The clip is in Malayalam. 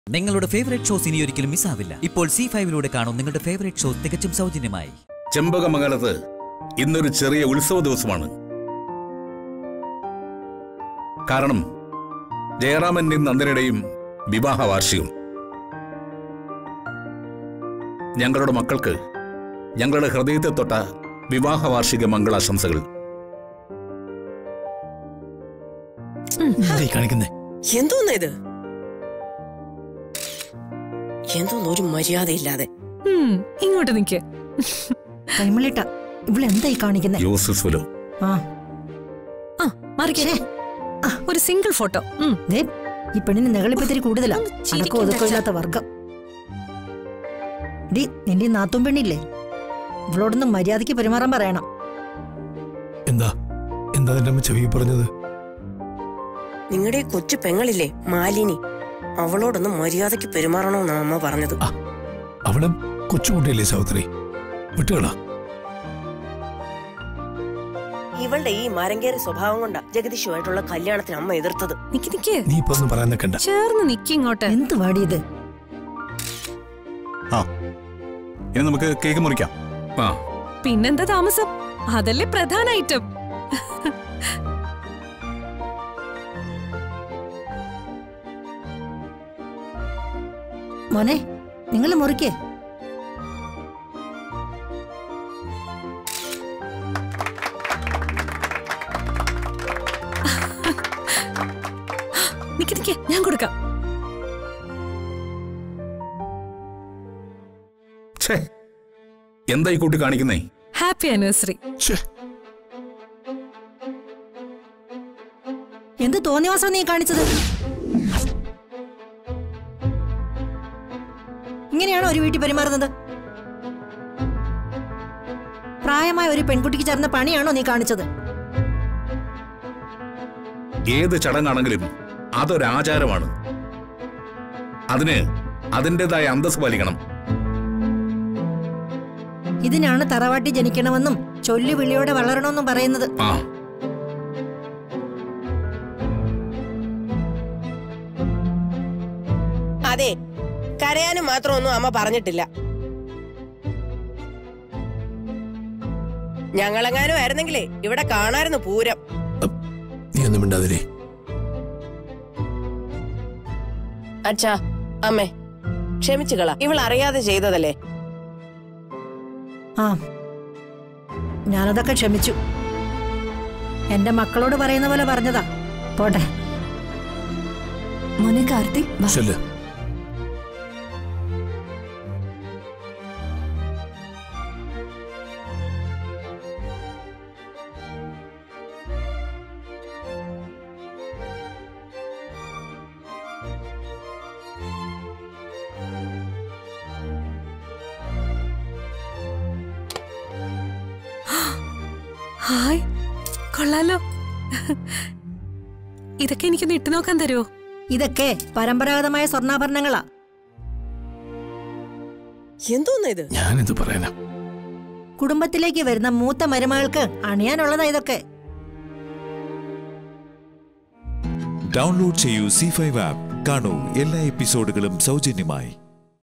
നിങ്ങളുടെ ഫേവറേറ്റ് ഷോസ് ഇനി ഒരിക്കലും മിസ്സാവില്ല. ഇപ്പോൾ C5 കാണും നിങ്ങളുടെ ഫേവറേറ്റ് ഷോ തികച്ചും സൗജന്യമായി. ചെമ്പകമംഗലത്ത് ഇന്നൊരു ചെറിയ ഉത്സവ ദിവസമാണ്. കാരണം ജയറാമന്റെയും നന്ദനയുടെയും വിവാഹ വാർഷികം. ഞങ്ങളുടെ മക്കൾക്ക് ഞങ്ങളുടെ ഹൃദയത്തെ തൊട്ട വിവാഹ വാർഷിക മംഗളാശംസകൾ. എന്തോന്ന് ഇത്? എന്തോന്ന് ഒരു മര്യാദയില്ലാതെ. ഇങ്ങോട്ട് നിക്ക്. കൈമളിട്ട ഇവളെന്തായി കാണിക്കുന്നത്? യൂസഫുലോ ഒരു സിംഗിൾ ഫോട്ടോ. ഈ പെണ്ണിന് നെകളിപ്പത്തിരി കൂടുതലാ. ഒതുക്കമില്ലാത്ത വർഗം. ഡി നിന്റെ നാത്തും പെണ്ണില്ലേ, ഇവളോടൊന്നും മര്യാദയ്ക്ക് പെരുമാറാൻ പറയണം. എന്താ എന്താ എന്റെ അമ്മ ചെവി പറഞ്ഞത്? നിങ്ങളുടെ കൊച്ചു പെങ്ങളില്ലേ മാലിനി, അവളോടൊന്നും മര്യാദയ്ക്ക് പെരുമാറണമെന്നാണ് അമ്മ പറഞ്ഞത്. അവളെ കൊച്ചുകുട്ടിയല്ലേ സഹോദരി, വിട്ടുകളാ. ഇവളുടെ ഈ മരങ്കേറി സ്വഭാവം കൊണ്ടാ ജഗദീഷുമായിട്ടുള്ള കല്യാണത്തിന് അമ്മ എതിർത്തത്. നീ ഇപ്പൊ ഒന്നും പറയാൻ നിൽക്കണ്ട. ചേർന്ന് നിക്കിങ്ങോട്ട്. എന്ത് പാടിയത്? ഇനി നമുക്ക് കേക്ക് മുറിക്കാം. പിന്നെന്താ താമസം? അതല്ലേ പ്രധാന ഐറ്റം. മോനെ, നിങ്ങൾ മുറിക്കേ. ഞാൻ കൊടുക്കാം. എന്താ ഈ കൂട്ടി കാണിക്കുന്നേ? Happy anniversary. എന്ത് തോന്നിയവാസം നീ കാണിച്ചത്? ഇങ്ങനെയാണോ ഒരു വീട്ടിൽ പെരുമാറുന്നത്? പ്രായമായ ഒരു പെൺകുട്ടിക്ക് ചേർന്ന പണിയാണോ നീ കാണിച്ചത്? ഏത് ചടങ്ങാണെങ്കിലും അതൊരാചാരമാണ്. അതിന് അതിൻ്റെതായ അന്തസ് പാലിക്കണം. ഇതിനാണ് തറവാട്ടി ജനിക്കണമെന്നും ചൊല്ലു വിളിയോടെ വളരണമെന്നും പറയുന്നത്. അതെ, കരയാനും മാത്രമൊന്നും അമ്മ പറഞ്ഞിട്ടില്ല. ഞങ്ങളെങ്ങാനും ആയിരുന്നെങ്കിലേ ഇവിടെ കാണായിരുന്നു പൂരം. നീ ഒന്നും മിണ്ടാതിരേ. അച്ഛാ, അമ്മേ, ക്ഷമിച്ചുകള. ഇവൾ അറിയാതെ ചെയ്തതല്ലേ. ഞാനതൊക്കെ ക്ഷമിച്ചു. എന്റെ മക്കളോട് പറയുന്ന പോലെ പറഞ്ഞതാ. പോട്ടെ മോനെ കാർത്തിക്. ഹായ്, കൊള്ളാലോ. ഇതൊക്കെ എനിക്കൊന്ന് ഇട്ടു നോക്കാൻ തരുമോ? ഇതൊക്കെ പരമ്പരാഗതമായ സ്വർണ്ണാഭരണങ്ങളാ. എന്തോന്ന് ഇത്? ഞാനെന്ത് പറയാനാ? കുടുംബത്തിലേക്ക് വരുന്ന മൂത്ത മരുമകൾക്ക് അണിയാനുള്ളതാ ഇതൊക്കെ. ഡൗൺലോഡ് ചെയ്യൂ C5 ആപ്പ്. കാണൂ എല്ലാ എപ്പിസോഡുകളും സൗജന്യമായി.